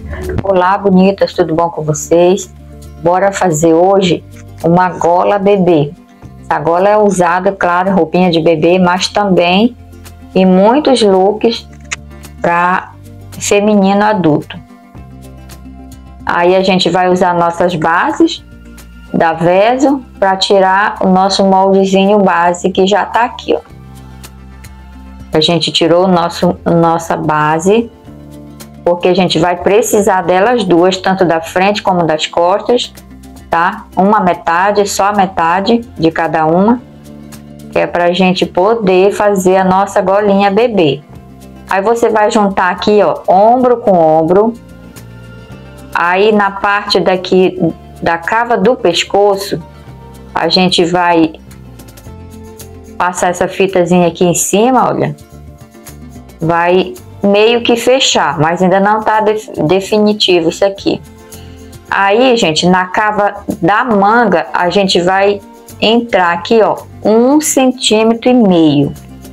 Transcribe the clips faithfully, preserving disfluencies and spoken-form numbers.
Olá, bonitas, tudo bom com vocês? Bora fazer hoje uma gola bebê. Essa gola é usada, claro, roupinha de bebê, mas também em muitos looks para feminino adulto. Aí a gente vai usar nossas bases da Veso para tirar o nosso moldezinho base que já tá aqui, ó. A gente tirou o nosso, nossa base, porque a gente vai precisar delas duas, tanto da frente como das costas, tá? Uma metade, só a metade de cada uma, que é pra gente poder fazer a nossa golinha bebê. Aí você vai juntar aqui, ó, ombro com ombro. Aí na parte daqui da cava do pescoço, a gente vai passar essa fitazinha aqui em cima, olha. Vai meio que fechar, mas ainda não tá def definitivo isso aqui. Aí, gente, na cava da manga, a gente vai entrar aqui, ó, um centímetro e meio.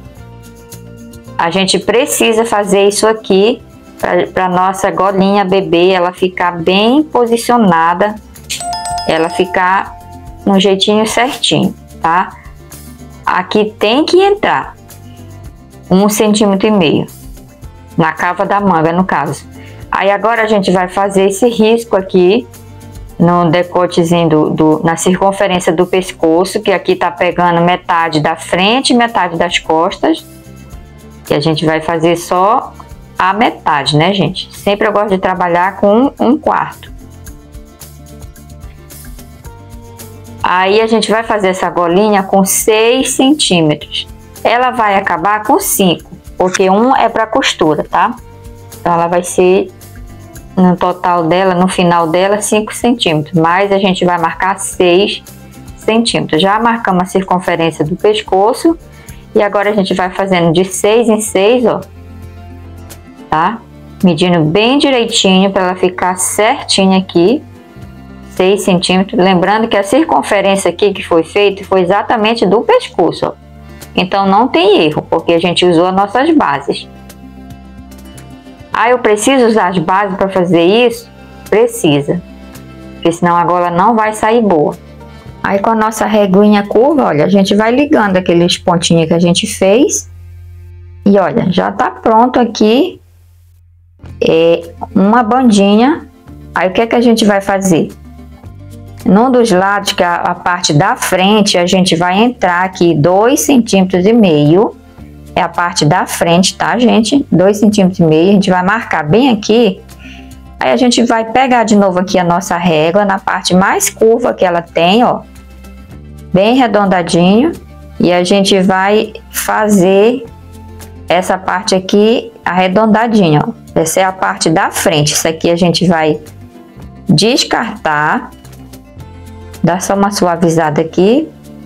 A gente precisa fazer isso aqui para nossa golinha bebê, ela ficar bem posicionada, ela ficar no jeitinho certinho, tá? Aqui tem que entrar um centímetro e meio na cava da manga, no caso. Aí agora a gente vai fazer esse risco aqui no decotezinho do, do, na circunferência do pescoço, que aqui tá pegando metade da frente e metade das costas, que a gente vai fazer só a metade, né, gente? Sempre eu gosto de trabalhar com um quarto. Aí a gente vai fazer essa golinha com seis centímetros. Ela vai acabar com cinco, porque um é para costura, tá? Então ela vai ser, no total dela, no final dela, cinco centímetros. Mas a gente vai marcar seis centímetros. Já marcamos a circunferência do pescoço. E agora a gente vai fazendo de seis em seis, ó. Tá? Medindo bem direitinho para ela ficar certinha aqui. seis centímetros. Lembrando que a circunferência aqui que foi feita foi exatamente do pescoço, ó. Então não tem erro, porque a gente usou as nossas bases. Ah, eu preciso usar as bases para fazer isso? Precisa. Porque senão a gola não vai sair boa. Aí com a nossa reguinha curva, olha, a gente vai ligando aqueles pontinhos que a gente fez. E olha, já tá pronto aqui é, uma bandinha. Aí o que é que a gente vai fazer? Num dos lados, que é a parte da frente, a gente vai entrar aqui dois centímetros e meio. É a parte da frente, tá, gente? dois centímetros e meio. A gente vai marcar bem aqui. Aí a gente vai pegar de novo aqui a nossa régua na parte mais curva que ela tem, ó. Bem arredondadinho. E a gente vai fazer essa parte aqui arredondadinha, ó. Essa é a parte da frente. Isso aqui a gente vai descartar. Dá só uma suavizada aqui.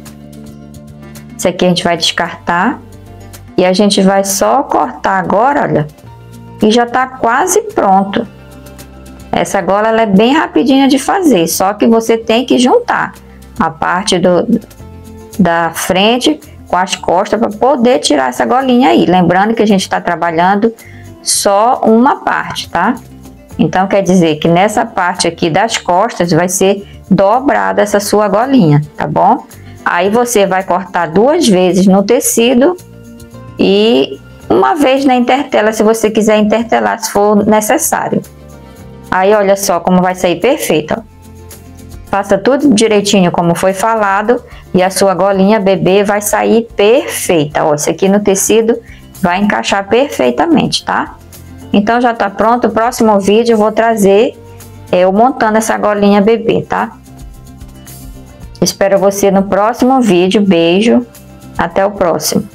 Isso aqui a gente vai descartar. E a gente vai só cortar agora, olha. E já tá quase pronto. Essa gola ela é bem rapidinha de fazer. Só que você tem que juntar a parte do, da frente com as costas para poder tirar essa golinha aí. Lembrando que a gente está trabalhando só uma parte, tá? Então quer dizer que nessa parte aqui das costas vai ser dobrada essa sua golinha, tá bom? Aí você vai cortar duas vezes no tecido e uma vez na intertela, se você quiser intertelar, se for necessário. Aí olha só como vai sair perfeito, ó. Faça tudo direitinho como foi falado e a sua golinha bebê vai sair perfeita, ó. Isso aqui no tecido vai encaixar perfeitamente, tá? Então já tá pronto. O próximo vídeo eu vou trazer eu montando essa golinha bebê, tá? Espero você no próximo vídeo. Beijo, até o próximo.